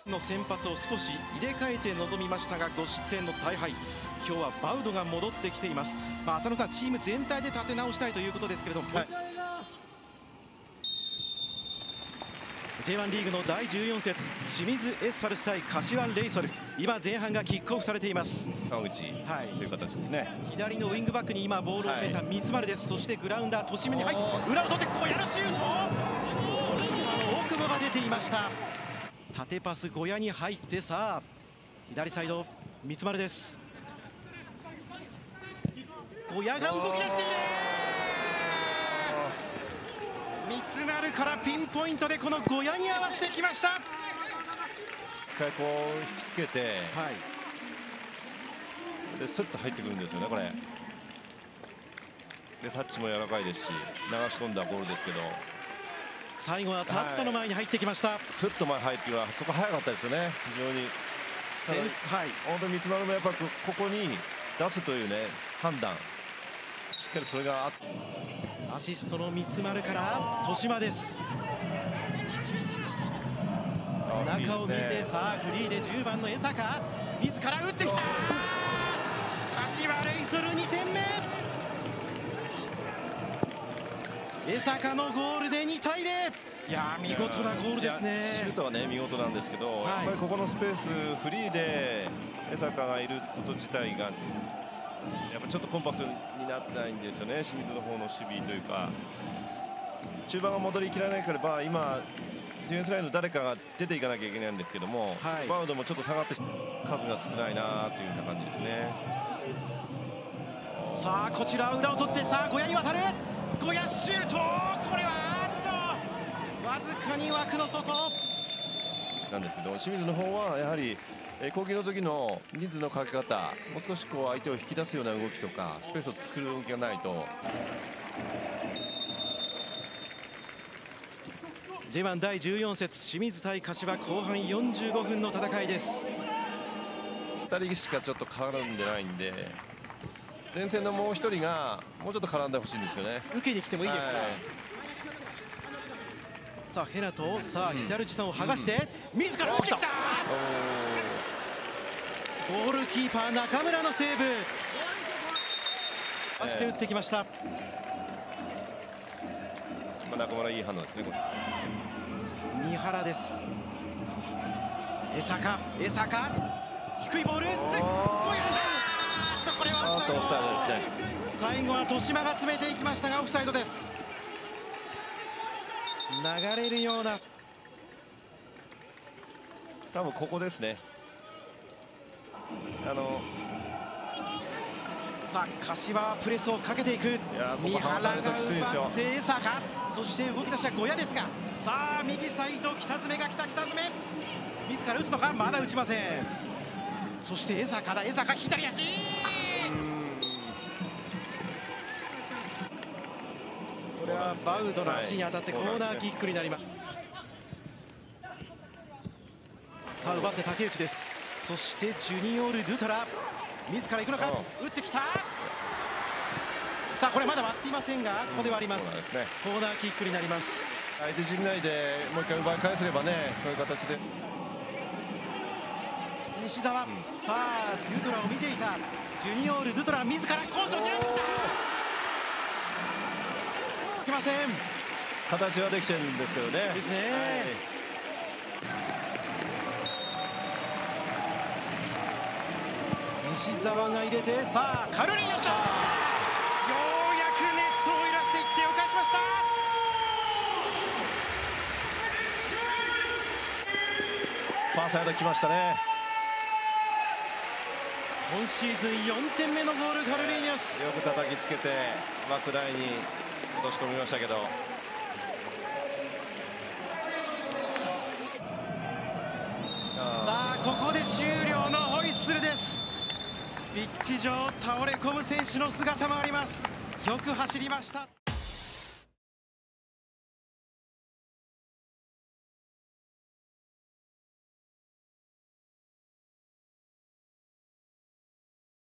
の先発を少し入れ替えて臨みましたが5失点の大敗。今日はバウドが戻ってきています。浅野さん、チーム全体で立て直したいということですけれども、J1 リーグの第14節、清水エスパルス対柏レイソル、今前半がキックオフされています。 川口という形ですね。 左のウイングバックに今ボールを入れた三丸です。そしてグラウンダー年目に入って裏を取って小屋のシュート、大久保が出ていました。縦パス小屋に入って、さあ左サイド三丸です。小屋が動き出している。三丸からピンポイントでこの小屋に合わせてきました。 一回こう引きつけて、でスッと入ってくるんですよね、これでタッチも柔らかいですし、流し込んだボールですけど、 最後はタツタの前に入ってきました。 スッと前入ってはそこ早かったですよね、非常に。本当に三丸もやっぱここに出すというね判断、しっかりそれがあって、 アシストの三丸から豊島です。中を見て、さあフリーで10番の江坂自ら打ってきた。柏レイソル2点目。江坂のゴールで2対0。いや見事なゴールですね。 シュートはね見事なんですけど、やっぱりここのスペースフリーで江坂がいること自体がやっぱちょっとコンパクトになってないんですよね、清水の方の守備というか。中盤が戻りきらなければ今ディフェンスラインの誰かが出ていかなきゃいけないんですけども、バウドもちょっと下がって数が少ないなというような感じですね。 さあこちら裏を取って、さあ小屋に渡る。小屋シュート、これはわずかに枠の外なんですけど、清水の方はやはり攻撃の時の人数のかけ方、もう少しこう相手を引き出すような動きとかスペースを作る動きがないと。 J1 第14節、清水対柏後半45分の戦いです。 2人しかちょっと絡んでないんで、前線のもう1人がもうちょっと絡んでほしいんですよね。 受けに来てもいいですか。さあヘナと、さあヒシャルチさんを剥がして自ら打ってきた。ゴールキーパー中村のセーブ、出して打ってきました。 中村いい反応ですね。 三原です。江坂低いボール、これはオフサイドですね。最後は豊島が詰めていきましたがオフサイドです。流れるような、 多分ここですね。 さあ柏はプレスをかけていく。三原が奪って江坂、そして動き出した小屋ですが、さあ右サイド北爪が来た。北爪自ら打つのか、まだ打ちません。そして江坂左足、これはバウドの足に当たってコーナーキックになります。さあ奪って竹内です。そしてジュニオール・ドゥトラ自ら行くのか、打ってきた。さあこれまだ割っていませんが、ここで割ります。コーナーキックになります。 相手陣内でもう一回奪い返せればね、そういう形で。 西澤、さあドゥトラを見ていたジュニオール・ドゥトラ自らコースを狙ってきた。いけません。 形はできてるんですけどね。 ですね。西澤が入れて、さあカルリーノ、ようやくネットを揺らして1点を返しました。 ファーサイド来ましたね。 今シーズン4点目のゴール、カルリーニョス。 よく叩きつけて枠台に落とし込みましたけど、 さあここで終了のホイッスルです。ピッチ上倒れ込む選手の姿もあります。よく走りました。